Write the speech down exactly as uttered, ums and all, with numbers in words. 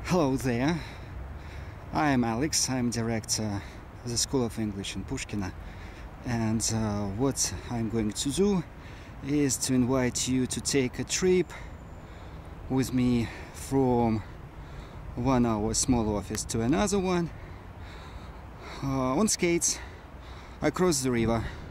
Hello there, I'm Alex, I'm director of the School of English in Pushkino, and uh, what I'm going to do is to invite you to take a trip with me from one our small office to another one uh, on skates across the river.